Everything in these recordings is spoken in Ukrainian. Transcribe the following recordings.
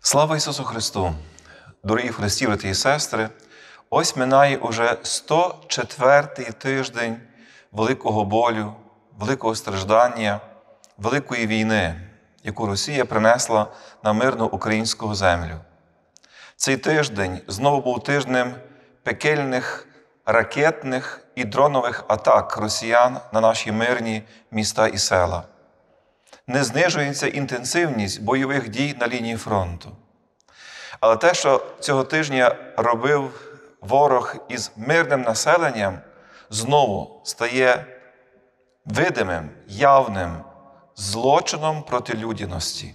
Слава Ісусу Христу! Дорогі в Христі, брати і сестри! Ось минає уже 104-й тиждень великого болю, великого страждання, великої війни, яку Росія принесла на мирну українську землю. Цей тиждень знову був тижнем пекельних ракетних і дронових атак росіян на наші мирні міста і села. Не знижується інтенсивність бойових дій на лінії фронту. Але те, що цього тижня робив ворог із мирним населенням, знову стає видимим, явним злочином проти людяності.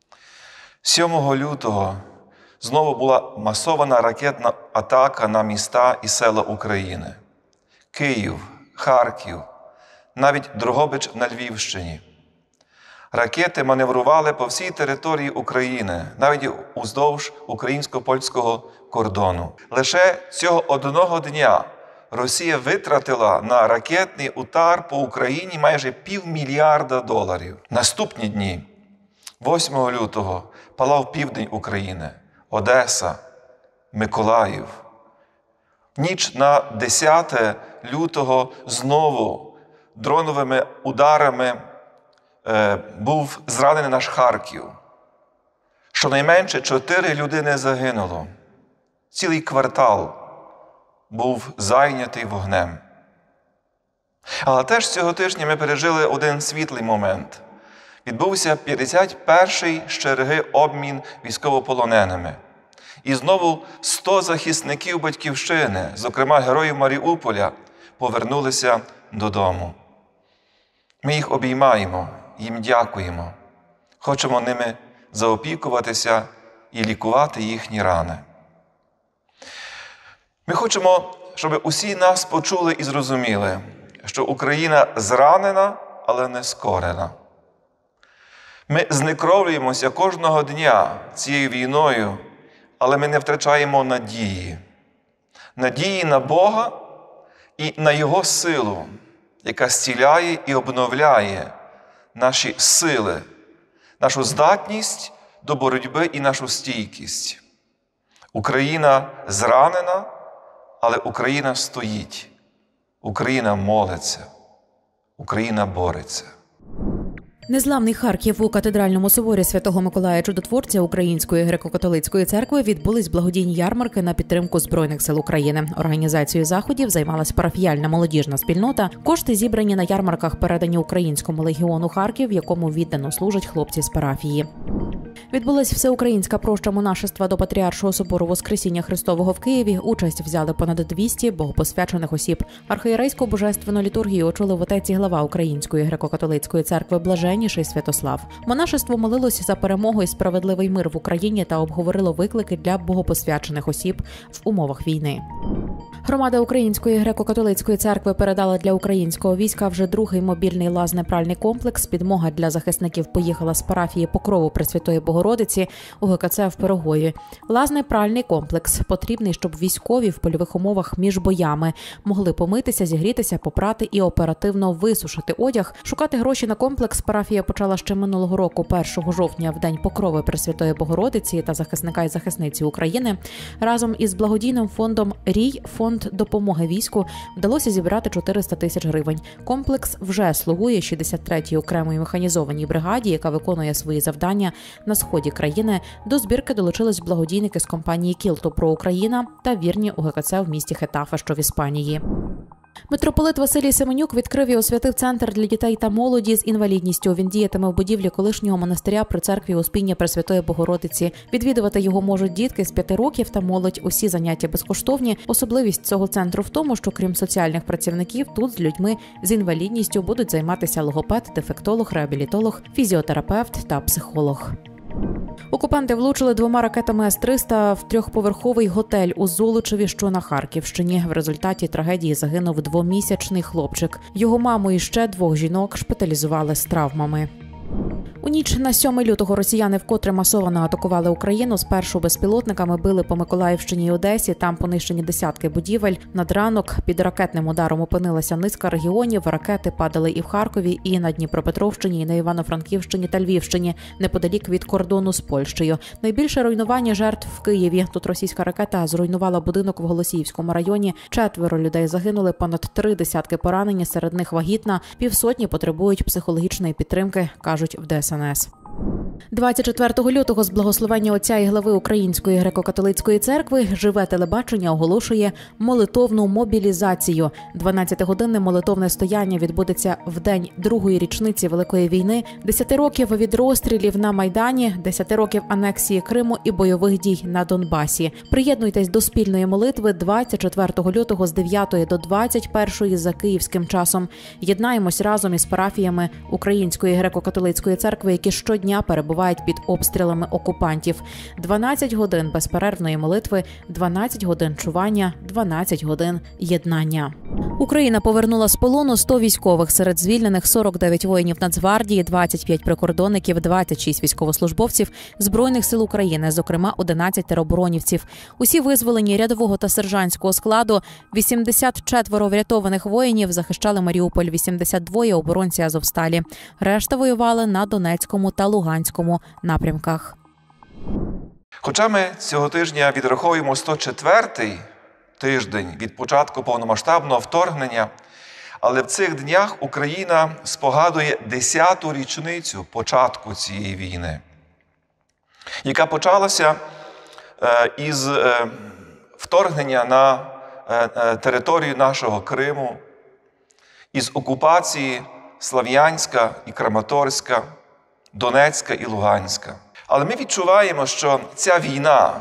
7 лютого знову була масована ракетна атака на міста і села України. Київ, Харків, навіть Дрогобич на Львівщині. Ракети маневрували по всій території України, навіть уздовж українсько-польського кордону. Лише цього одного дня Росія витратила на ракетний удар по Україні майже $500 мільярда. Наступні дні, 8 лютого, палав південь України, Одеса, Миколаїв. Ніч на 10 лютого знову дроновими ударами був зранений наш Харків. Щонайменше 4 людини загинуло. Цілий квартал був зайнятий вогнем. Але теж цього тижня ми пережили один світлий момент. Відбувся 51-й з черги обмін військовополоненими. І знову 100 захисників Батьківщини, зокрема героїв Маріуполя, повернулися додому. Ми їх обіймаємо, їм дякуємо. Хочемо ними заопікуватися і лікувати їхні рани. Ми хочемо, щоб усі нас почули і зрозуміли, що Україна зранена, але не скорена. Ми знекровлюємося кожного дня цією війною, але ми не втрачаємо надії. Надії на Бога і на Його силу, яка зціляє і обновляє наші сили, нашу здатність до боротьби і нашу стійкість. Україна зранена, але Україна стоїть. Україна молиться. Україна бореться. Незламний Харків у катедральному соборі Святого Миколая Чудотворця Української греко-католицької церкви відбулись благодійні ярмарки на підтримку Збройних сил України. Організацією заходів займалась парафіяльна молодіжна спільнота. Кошти, зібрані на ярмарках, передані Українському легіону Харків, якому віддано служать хлопці з парафії. Відбулась всеукраїнська проща монашества до Патріаршого собору Воскресіння Христового в Києві. Участь взяли понад 200 богопосвячених осіб. Архієрейську божественну літургію очолив отець і глава Української греко-католицької церкви Блаженніший Святослав. Монашество молилося за перемогу і справедливий мир в Україні та обговорило виклики для богопосвячених осіб в умовах війни. Громада Української греко-католицької церкви передала для українського війська вже другий мобільний лазнепральний комплекс. Підмога для захисників поїхала з парафії Покрову Пресвятої Богородиці у ГКЦ в Пирогові. Лазнепральний комплекс потрібний, щоб військові в польових умовах між боями могли помитися, зігрітися, попрати і оперативно висушити одяг. Шукати гроші на комплекс парафія почала ще минулого року, 1 жовтня, в День Покрови Пресвятої Богородиці та захисника і захисниці України. Разом із благодійним фондом «Рій», фонд допомоги війську, вдалося зібрати 400 тисяч гривень. Комплекс вже слугує 63-й окремій механізованій бригаді, яка виконує свої завдання на сході країни. До збірки долучились благодійники з компанії «Кілто Про Україна» та вірні у ГКЦ в місті Хетафе, що в Іспанії. Митрополит Василій Семенюк відкрив і освятив центр для дітей та молоді з інвалідністю. Він діятиме в будівлі колишнього монастиря при церкві Успіння Пресвятої Богородиці. Відвідувати його можуть дітки з 5 років та молодь. Усі заняття безкоштовні. Особливість цього центру в тому, що крім соціальних працівників, тут з людьми з інвалідністю будуть займатися логопед, дефектолог, реабілітолог, фізіотерапевт та психолог. Окупанти влучили 2 ракетами С-300 в 3-поверховий готель у Золочеві, що на Харківщині. В результаті трагедії загинув 2-місячний хлопчик. Його маму і ще 2 жінок шпиталізували з травмами. У ніч на 7 лютого росіяни вкотре масово атакували Україну. Спершу безпілотниками били по Миколаївщині і Одесі, там понищені десятки будівель. Над ранок під ракетним ударом опинилася низка регіонів. Ракети падали і в Харкові, і на Дніпропетровщині, і на Івано-Франківщині та Львівщині, неподалік від кордону з Польщею. Найбільше руйнування жертв в Києві. Тут російська ракета зруйнувала будинок в Голосіївському районі. 4 людей загинули, понад 3 десятки поранені, серед них вагітна. 500 потребують психологічної підтримки, кажуть в ДСНС. 24 лютого з благословення отця і глави Української греко-католицької церкви живе телебачення оголошує молитовну мобілізацію. 12-годинне молитовне стояння відбудеться в день другої річниці Великої війни, 10 років від розстрілів на Майдані, 10 років анексії Криму і бойових дій на Донбасі. Приєднуйтесь до спільної молитви 24 лютого з 9 до 21 за київським часом. Єднаємось разом із парафіями Української греко-католицької церкви, які щодня перебувають під обстрілами окупантів. 12 годин безперервної молитви, 12 годин чування, 12 годин єднання. Україна повернула з полону 100 військових. Серед звільнених 49 воїнів Нацгвардії, 25 прикордонників, 26 військовослужбовців Збройних сил України, зокрема 11 тероборонівців. Усі визволені рядового та сержантського складу. 84 врятованих воїнів захищали Маріуполь, 82 оборонці Азовсталі. Решта воювали на Донецькому та Луганському напрямках. Хоча ми цього тижня відраховуємо 104-й тиждень від початку повномасштабного вторгнення, але в цих днях Україна спогадує 10-ту річницю початку цієї війни, яка почалася із вторгнення на територію нашого Криму, із окупації Слов'янська і Краматорська, Донецька і Луганська. Але ми відчуваємо, що ця війна,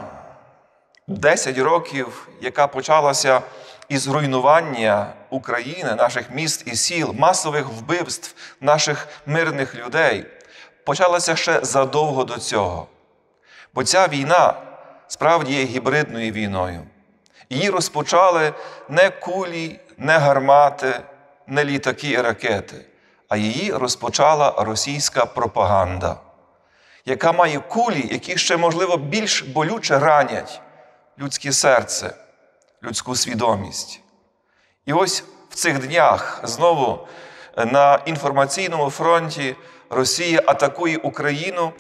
10 років, яка почалася із руйнування України, наших міст і сіл, масових вбивств наших мирних людей, почалася ще задовго до цього. Бо ця війна справді є гібридною війною. Її розпочали не кулі, не гармати, не літаки і ракети, а її розпочала російська пропаганда, яка має кулі, які ще, можливо, більш болюче ранять людське серце, людську свідомість. І ось в цих днях знову на інформаційному фронті Росія атакує Україну,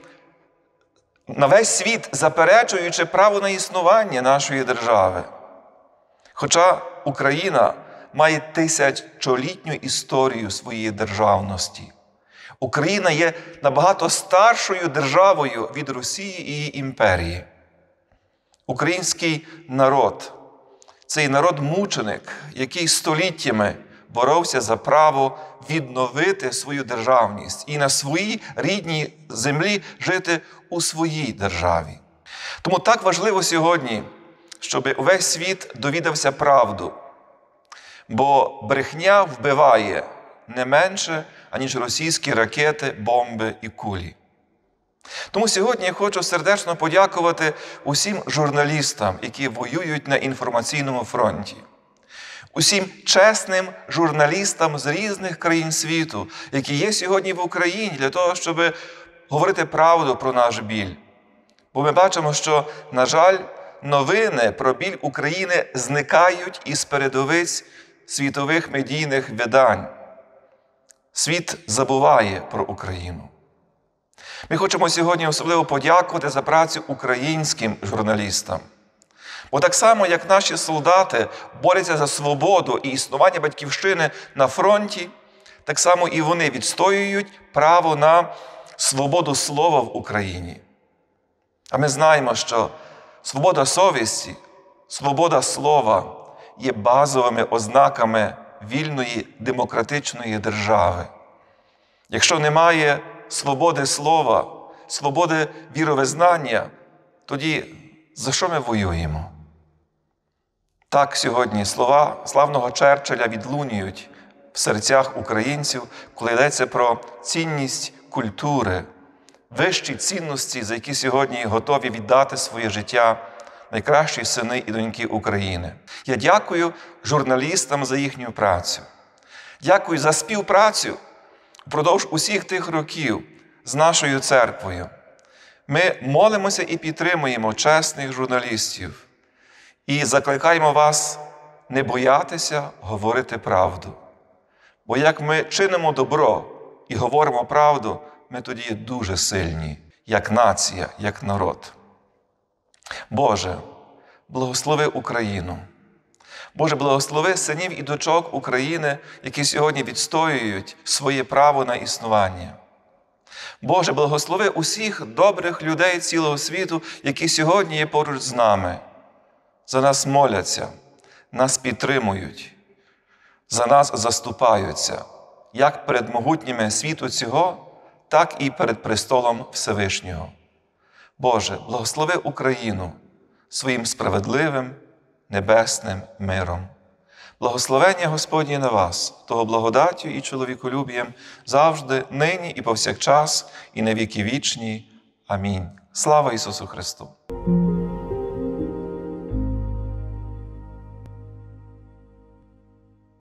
на весь світ заперечуючи право на існування нашої держави. Хоча Україна має тисячолітню історію своєї державності. Україна є набагато старшою державою від Росії і її імперії. Український народ – цей народ-мученик, який століттями боровся за право відновити свою державність і на своїй рідній землі жити у своїй державі. Тому так важливо сьогодні, щоб увесь світ довідався правду, бо брехня вбиває не менше, аніж російські ракети, бомби і кулі. Тому сьогодні я хочу сердечно подякувати усім журналістам, які воюють на інформаційному фронті. Усім чесним журналістам з різних країн світу, які є сьогодні в Україні для того, щоб говорити правду про наш біль. Бо ми бачимо, що, на жаль, новини про біль України зникають із передовиць світових медійних видань. Світ забуває про Україну. Ми хочемо сьогодні особливо подякувати за працю українським журналістам. Бо так само, як наші солдати борються за свободу і існування батьківщини на фронті, так само і вони відстоюють право на свободу слова в Україні. А ми знаємо, що свобода совісті, свобода слова є базовими ознаками вільної демократичної держави. Якщо немає свободи слова, свободи віровизнання, тоді за що ми воюємо? Так сьогодні слова славного Черчилля відлунюють в серцях українців, коли йдеться про цінність культури, вищі цінності, за які сьогодні готові віддати своє життя найкращі сини і доньки України. Я дякую журналістам за їхню працю. Дякую за співпрацю впродовж усіх тих років, з нашою церквою. Ми молимося і підтримуємо чесних журналістів і закликаємо вас не боятися говорити правду. Бо як ми чинимо добро і говоримо правду, ми тоді є дуже сильні, як нація, як народ. Боже, благослови Україну. Боже, благослови синів і дочок України, які сьогодні відстоюють своє право на існування. Боже, благослови усіх добрих людей цілого світу, які сьогодні є поруч з нами. За нас моляться, нас підтримують, за нас заступаються, як перед могутніми світу цього, так і перед престолом Всевишнього. Боже, благослови Україну своїм справедливим, небесним миром. Благословення Господнє на вас, того благодаттю і чоловіколюбієм завжди, нині і повсякчас, і на віки вічні. Амінь. Слава Ісусу Христу!